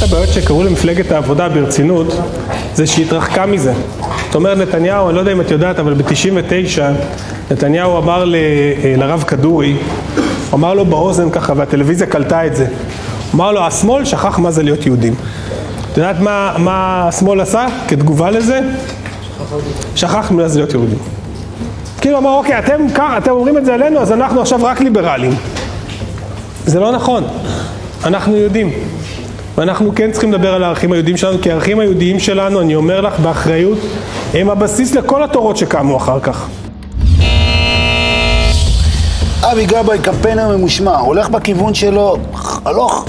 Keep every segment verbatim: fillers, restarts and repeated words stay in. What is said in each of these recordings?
אחת הבעיות שקראו למפלגת העבודה ברצינות, זה שהתרחקה מזה. זאת אומרת, נתניהו, אני לא יודע אם את יודעת, אבל ב-תשעים ותשע, נתניהו אמר ל, לרב כדורי, הוא אמר לו באוזן ככה, והטלוויזיה קלטה את זה. הוא אמר לו, השמאל שכח מה זה להיות יהודים. את יודעת מה, מה השמאל עשה כתגובה לזה? שכח מה זה להיות יהודים. כאילו אמר, אוקיי, אתם, אתם אומרים את זה עלינו, אז אנחנו עכשיו רק ליברלים. זה לא נכון. אנחנו יהודים. ואנחנו כן צריכים לדבר על הערכים היהודיים שלנו, כי הערכים היהודיים שלנו, אני אומר לך באחריות, הם הבסיס לכל התורות שקמו אחר כך. אבי גבאי, קמפיינר ממושמע, הולך בכיוון שלו, הלוך,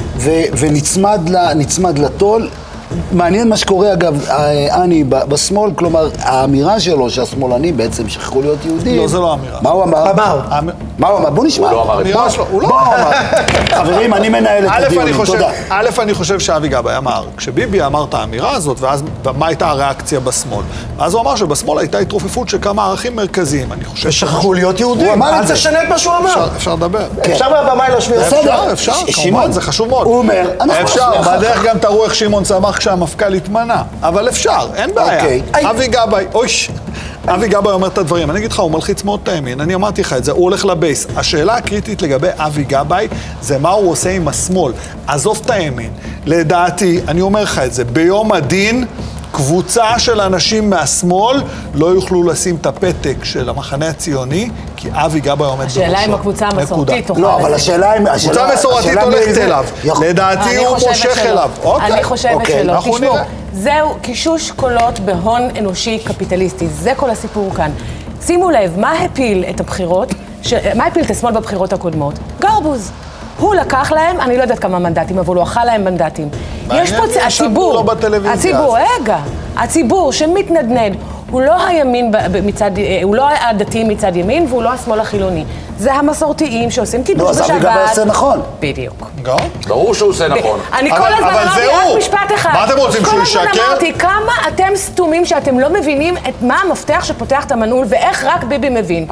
ונצמד לטול. מעניין מה שקורה, אגב, אני בשמאל, כלומר, האמירה שלו שהשמאלנים בעצם שכחו להיות יהודים. לא, זה לא האמירה. מה הוא אמר? אמר. מה הוא אמר? בוא נשמע. הוא לא אמר את זה. הוא לא אמר. חברים, אני מנהל את הדיונים, תודה. א', אני חושב שאבי גבאי אמר, כשביבי אמר את האמירה הזאת, ואז מה הייתה הריאקציה בשמאל? אז הוא אמר שבשמאל הייתה התרופפות של כמה ערכים מרכזיים. אני חושב שכחו להיות יהודים. הוא אמר את זה. אל תשנה את מה שהוא אמר. אפשר לדבר. אפשר מהבמה להשמיע. אפשר, אפשר, כמובן, זה חשוב מאוד. הוא אומר, אפשר, בדרך גם תראו איך שמעון צמח כשהמפכ"ל התמנה, אבל אפשר, אין בעיה. אבי גבאי, אויש, אבי גבאי אומר את הדברים, אני אגיד לך, הוא מלחיץ מאוד את הימין, אני אמרתי לך את זה, הוא הולך לבייס. השאלה הקריטית לגבי אבי גבאי זה מה הוא עושה עם השמאל. עזוב את הימין. לדעתי, אני אומר לך את זה, ביום הדין, קבוצה של אנשים מהשמאל לא יוכלו לשים את הפתק של המחנה הציוני, כי אבי גבאי עומד בראשו. השאלה אם הקבוצה המסורתית תוכל... לא, אבל השאלה אם... קבוצה מסורתית הולכת אליו. לדעתי הוא מושך אליו. אני חושבת שלא. תשמעו, זהו קישוש קולות בהון אנושי קפיטליסטי. זה כל הסיפור כאן. שימו לב, מה הפיל את הבחירות, מה הפיל את השמאל בבחירות הקודמות? גרבוז. הוא לקח להם, אני לא יודעת כמה מנדטים, אבל הוא אכל להם מנדטים. יש פה הציבור, הציבור, רגע, הציבור שמתנדנד, הוא לא הימין מצד, הוא לא הדתיים מצד ימין, והוא לא השמאל החילוני. זה המסורתיים שעושים קידוש בשבת. לא, אז אבי גבאי עושה נכון. בדיוק. ברור שהוא עושה נכון. אני כל הזמן אמרתי רק משפט אחד. מה אתם רוצים, שהוא ישקר? כל הזמן אמרתי, כמה אתם סתומים שאתם לא מבינים את מה המפתח שפותח את המנעול, ואיך רק ביבי מבין.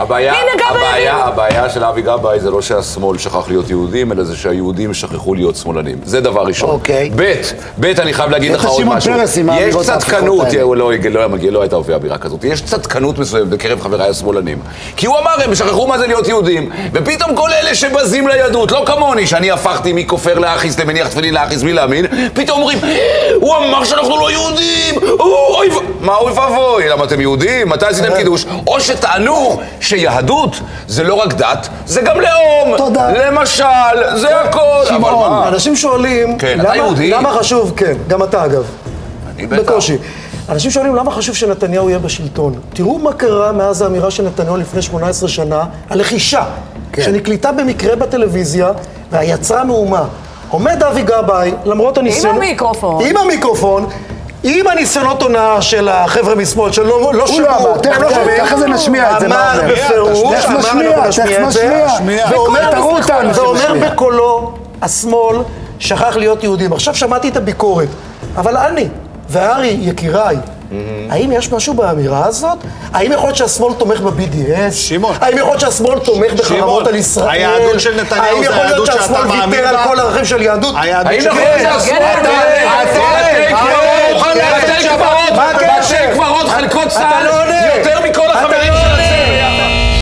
הבעיה של אבי גבאי זה לא שהשמאל שכח להיות יהודים, אלא זה שהיהודים שכחו להיות שמאלנים. זה דבר ראשון. בית, בית, אני חייב להגיד לך עוד משהו. יש צדקנות, לא הייתה הופיעה אווירה כזאת, יש צדקנות מסוימת בקרב חבריי השמאלנים. כי הוא אמר, הם שכחו מה זה להיות יהודים, ופתאום כל אלה שבזים ליהדות, לא כמוני, שאני הפכתי מכופר לאחיס למניח תפילין לאחיס בלי להאמין, פתאום אומרים, הוא אמר שאנחנו לא יהודים, מה אוי ואבוי, למה אתם יהודים? מתי עשיתם קידוש? או שטענו שיהדות זה לא רק דת, זה גם לאום, למשל, זה הכל. אנשים שואלים, למה חשוב, כן, גם אתה אגב, בקושי. אנשים שואלים למה חשוב שנתניהו יהיה בשלטון. תראו מה קרה מאז האמירה של נתניהו לפני שמונה עשרה שנה, הלחישה, שנקליטה במקרה בטלוויזיה, והיצרה מהומה. עומד אבי גבאי, למרות הניסיון... עם המיקרופון. עם המיקרופון, עם הניסיונות הונאה של החבר'ה משמאל, שלא לא שמעו, הם לא שומעים. ככה זה נשמיע את זה, אמר בפירוש, אמר אנחנו נשמיע את זה, ואומר בקולו, השמאל שכח להיות יהודים. עכשיו שמעתי את הביקורת, אבל אני... וארי, יקיריי, האם יש משהו באמירה הזאת? האם יכול להיות שהשמאל תומך ב-בי די אס? שמעון. האם יכול להיות שהשמאל תומך בחרמות על ישראל? היהדות של נתניהו זה היהדות שאתה מאמין בה? האם יכול להיות שהשמאל ויתר על כל הערכים של יהדות? היהדות של בתי קברות, חלקות צה"ל, יותר מכל החברים